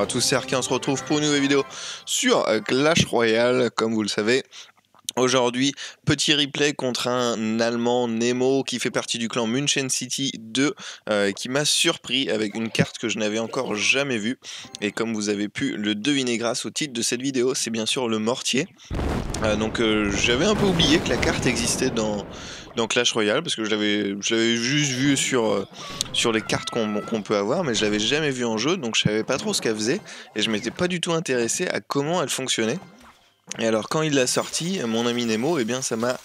tous, c'est Ark et on se retrouve pour une nouvelle vidéo sur Clash Royale, comme vous le savez. Aujourd'hui, petit replay contre un Allemand, Nemo, qui fait partie du clan München City 2, qui m'a surpris avec une carte que je n'avais encore jamais vue. Et comme vous avez pu le deviner grâce au titre de cette vidéo, c'est bien sûr le mortier. J'avais un peu oublié que la carte existait dans Clash Royale, parce que je l'avais juste vu sur les cartes qu'on peut avoir, mais je l'avais jamais vu en jeu, donc je savais pas trop ce qu'elle faisait, et je m'étais pas du tout intéressé à comment elle fonctionnait. Et alors quand il l'a sorti, mon ami Nemo, eh bien ça m'a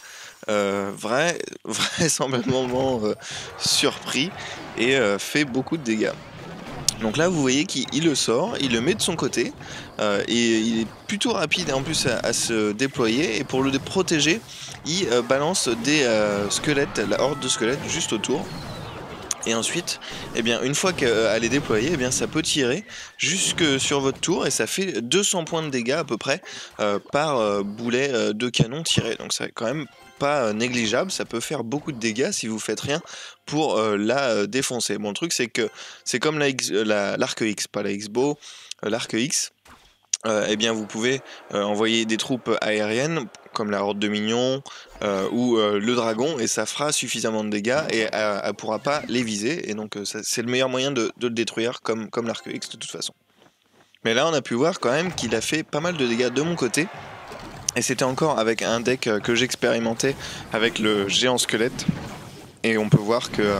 vraisemblablement surpris et fait beaucoup de dégâts. Donc là vous voyez qu'il le sort, il le met de son côté, et il est plutôt rapide en plus à se déployer, et pour le protéger, il balance des squelettes, la horde de squelettes juste autour. Et ensuite, eh bien, une fois qu'elle est déployée, eh bien, ça peut tirer jusque sur votre tour, et ça fait 200 points de dégâts à peu près par boulet de canon tiré. Donc c'est quand même pas négligeable, ça peut faire beaucoup de dégâts si vous faites rien pour la défoncer. Bon, le truc c'est que c'est comme l'arc X, pas la X-Bow, l'arc X. Eh bien vous pouvez envoyer des troupes aériennes comme la horde de minions ou le dragon, et ça fera suffisamment de dégâts et elle pourra pas les viser, et donc c'est le meilleur moyen de le détruire comme l'arc X de toute façon. Mais là on a pu voir quand même qu'il a fait pas mal de dégâts de mon côté, et c'était encore avec un deck que j'expérimentais avec le géant squelette, et on peut voir que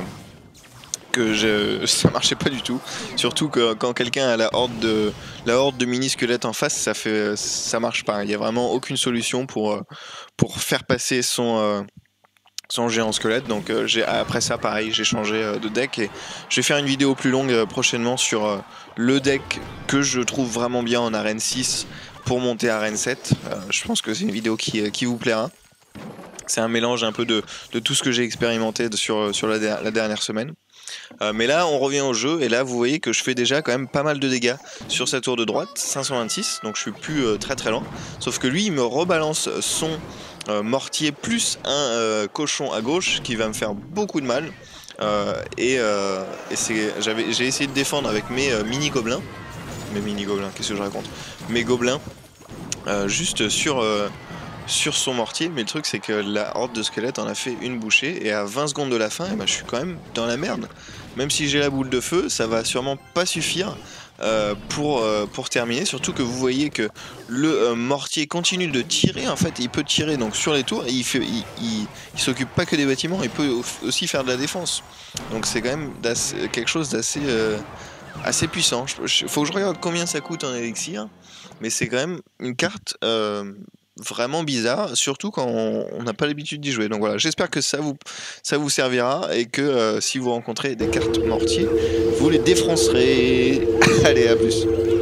ça marchait pas du tout, surtout que quand quelqu'un a la horde de mini squelettes en face, ça marche pas. Il y a vraiment aucune solution pour faire passer son géant squelette. Donc après ça, pareil, j'ai changé de deck, et je vais faire une vidéo plus longue prochainement sur le deck que je trouve vraiment bien en arène 6 pour monter à arène 7. Je pense que c'est une vidéo qui vous plaira. C'est un mélange un peu de tout ce que j'ai expérimenté sur la dernière semaine. Mais là on revient au jeu, et là vous voyez que je fais déjà quand même pas mal de dégâts sur sa tour de droite, 526, donc je suis plus très loin. Sauf que lui il me rebalance son mortier plus un cochon à gauche qui va me faire beaucoup de mal. J'ai essayé de défendre avec mes mini-gobelins. Qu'est-ce que je raconte? Mes gobelins, juste sur son mortier, mais le truc c'est que la horde de squelettes en a fait une bouchée, et à 20 secondes de la fin, je suis quand même dans la merde. Même si j'ai la boule de feu, ça va sûrement pas suffire pour terminer, surtout que vous voyez que le mortier continue de tirer. En fait il peut tirer donc sur les tours, et il s'occupe pas que des bâtiments, il peut aussi faire de la défense. Donc c'est quand même quelque chose d'assez assez puissant. Faut que je regarde combien ça coûte en élixir, mais c'est quand même une carte vraiment bizarre, surtout quand on n'a pas l'habitude d'y jouer. Donc voilà, j'espère que ça vous servira, et que si vous rencontrez des cartes mortiers, vous les défoncerez. Allez, à plus.